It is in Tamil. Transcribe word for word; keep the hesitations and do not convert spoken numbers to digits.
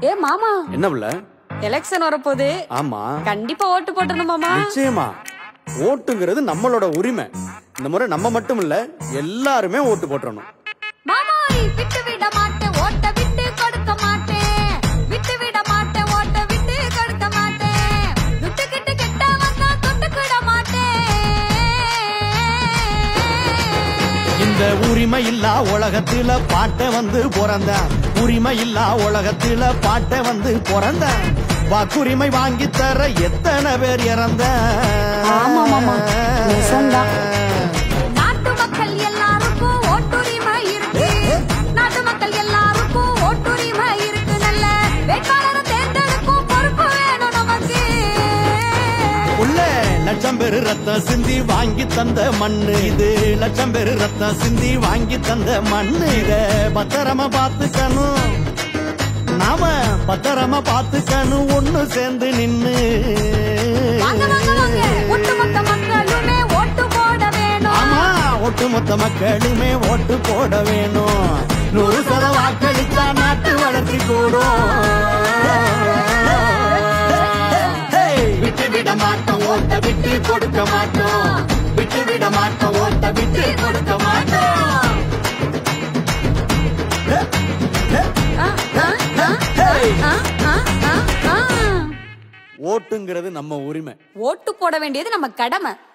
ஏ மாமா, என்ன புள்ள? எலெக்ஷன் வரப்போகுது. ஆமா, கண்டிப்பா ஓட்டு போடணும் மாமா. நிச்சயமா. ஓட்டுங்கிறது நம்மளோட உரிமை. இந்த முறை நம்ம மட்டும் இல்ல, எல்லாருமே ஓட்டு போட்டுறணும். மாமா, விட்டு விட மாட்டேன், ஓட்ட விட்டு கொடுக்க மாட்டேன். விட்டு விட மாட்டேன், ஓட்ட விட்டு கொடுக்க மாட்டேன். விட்டு கிட்டு கிட்ட வந்தா தொட்டு விட மாட்டேன். இந்த உரிமை இல்லா உலகத்துல பாட்ட வந்து பிறந்த, உரிமை இல்லா உலகத்துல பாட்ட வந்து பிறந்த, வாக்குரிமை வாங்கி தர எத்தனை பேர் இறந்த. நாட்டு மக்கள் எல்லாருக்கும் ஓட்டுரிமை இருக்கு. நாட்டு மக்கள் எல்லாருக்கும் ஓட்டுரிமை இருக்கு. நல்ல வேட்பாளரை தேர்ந்தெடுக்கும் பொறுப்பு வேணும் நமக்கு. உள்ள லட்சம் பேரு ரத்தம் சிந்தி வாங்கி தந்த மண்ணு இது. லட்சம் பேரு ரத்தம் சிந்தி வாங்கி தந்த மண்ணு. இத பத்திரமா பாத்துக்கணும், நாம பத்திரமா பாத்துக்கணும், ஒண்ணு சேர்ந்து நின்னு. ஒட்டுமொத்த மக்களுமே ஓட்டு போட வேணும். ஆமா, ஒட்டுமொத்த மக்களுமே ஓட்டு போட வேணும். நூறு சத வாக்களித்தா நாட்டு வளர்ச்சி கூடும். விட்டு விட மாட்டோம், ஓட்ட விட்டு கொடுக்க மாட்டோம். விட்டு விட மாட்டோம், ஓட்ட விட்டு கொடுக்க மாட்டோம். ஓட்டுங்கிறது நம்ம உரிமை. ஓட்டு போட வேண்டியது நம்ம கடமை.